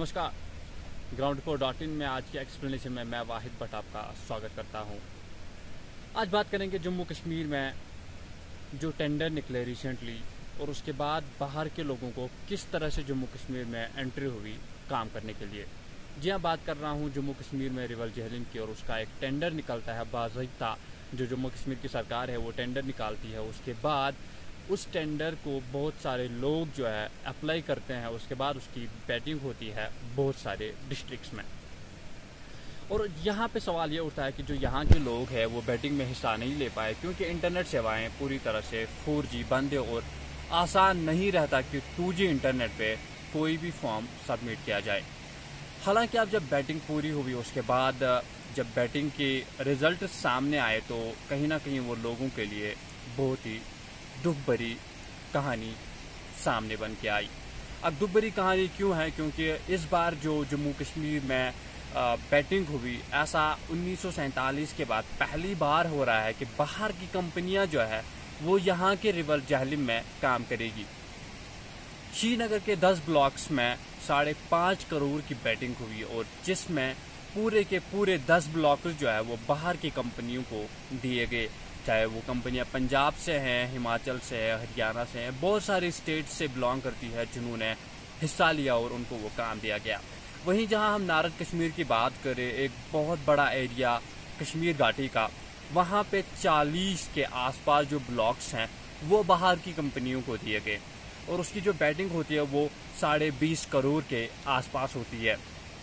नमस्कार। Ground report .in में आज के एक्सप्लेनेशन में मैं वाहिद भट्ट आपका स्वागत करता हूं। आज बात करेंगे जम्मू कश्मीर में जो टेंडर निकले रिसेंटली और उसके बाद बाहर के लोगों को किस तरह से जम्मू कश्मीर में एंट्री हुई काम करने के लिए। जी हाँ, बात कर रहा हूँ जम्मू कश्मीर में रिवर जहलिम की, और उसका एक टेंडर निकलता है बाज़ाब्ता। जो जम्मू कश्मीर की सरकार है वो टेंडर निकालती है, उसके बाद उस टेंडर को बहुत सारे लोग जो है अप्लाई करते हैं, उसके बाद उसकी बैटिंग होती है बहुत सारे डिस्ट्रिक्ट्स में। और यहाँ पे सवाल ये उठता है कि जो यहाँ के लोग हैं वो बैटिंग में हिस्सा नहीं ले पाए क्योंकि इंटरनेट सेवाएं पूरी तरह से 4G बंद है और आसान नहीं रहता कि 2G इंटरनेट पे कोई भी फॉर्म सबमिट किया जाए। हालांकि अब जब बैटिंग पूरी हुई उसके बाद जब बैटिंग के रिजल्ट सामने आए तो कहीं ना कहीं वो लोगों के लिए बहुत ही दुख भरी कहानी सामने बन के आई। अब दुख भरी कहानी क्यों है? क्योंकि इस बार जो जम्मू कश्मीर में बैटिंग हुई, ऐसा 1947 के बाद पहली बार हो रहा है कि बाहर की कंपनियां जो है वो यहाँ के रिवर जहलिम में काम करेगी। श्रीनगर के 10 ब्लॉक्स में 5.5 करोड़ की बैटिंग हुई और जिसमें पूरे के पूरे 10 ब्लॉक जो है वो बाहर की कंपनियों को दिए गए, चाहे वो कंपनियां पंजाब से हैं, हिमाचल से है, हरियाणा से हैं, बहुत सारी स्टेट से बिलोंग करती है जिन्होंने हिस्सा लिया और उनको वो काम दिया गया। वहीं जहां हम नारद कश्मीर की बात करें, एक बहुत बड़ा एरिया कश्मीर घाटी का, वहां पे 40 के आसपास जो ब्लॉक्स हैं वो बाहर की कंपनियों को दिए गए और उसकी जो बैटिंग होती है वो 20.5 करोड़ के आसपास होती है।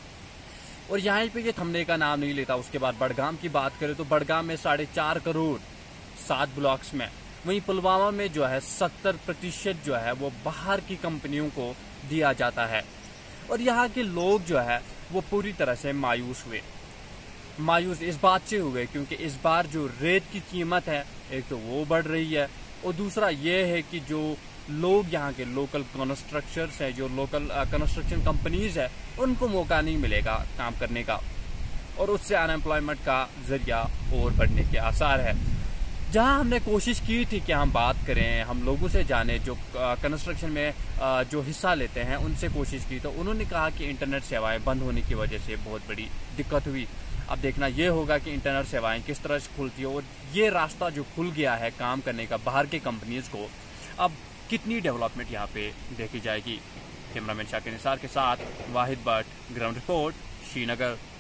और यहाँ पे ये थमने का नाम नहीं लेता। उसके बाद बड़गाम की बात करें तो बड़गाम में 4.5 करोड़ 7 ब्लॉक्स में। वहीं पुलवामा में जो है 70% जो है वो बाहर की कंपनियों को दिया जाता है। और यहाँ के लोग जो है वो पूरी तरह से मायूस हुए। मायूस इस बात से हुए क्योंकि इस बार जो रेत की कीमत है एक तो वो बढ़ रही है और दूसरा ये है कि जो लोग यहाँ के लोकल कंस्ट्रक्शंस हैं, जो लोकल कंस्ट्रक्शन कंपनीज है, उनको मौका नहीं मिलेगा काम करने का और उससे अनएम्प्लॉयमेंट का जरिया और बढ़ने के आसार है। जहां हमने कोशिश की थी कि हम बात करें, हम लोगों से जाने जो कंस्ट्रक्शन में जो हिस्सा लेते हैं उनसे कोशिश की तो उन्होंने कहा कि इंटरनेट सेवाएं बंद होने की वजह से बहुत बड़ी दिक्कत हुई। अब देखना ये होगा कि इंटरनेट सेवाएं किस तरह से खुलती है और ये रास्ता जो खुल गया है काम करने का बाहर के कंपनीज को, अब कितनी डेवलपमेंट यहाँ पे देखी जाएगी। कैमरामैन शाकिर निसार के साथ वाहिद भट्ट, ग्राउंड रिपोर्ट, श्रीनगर।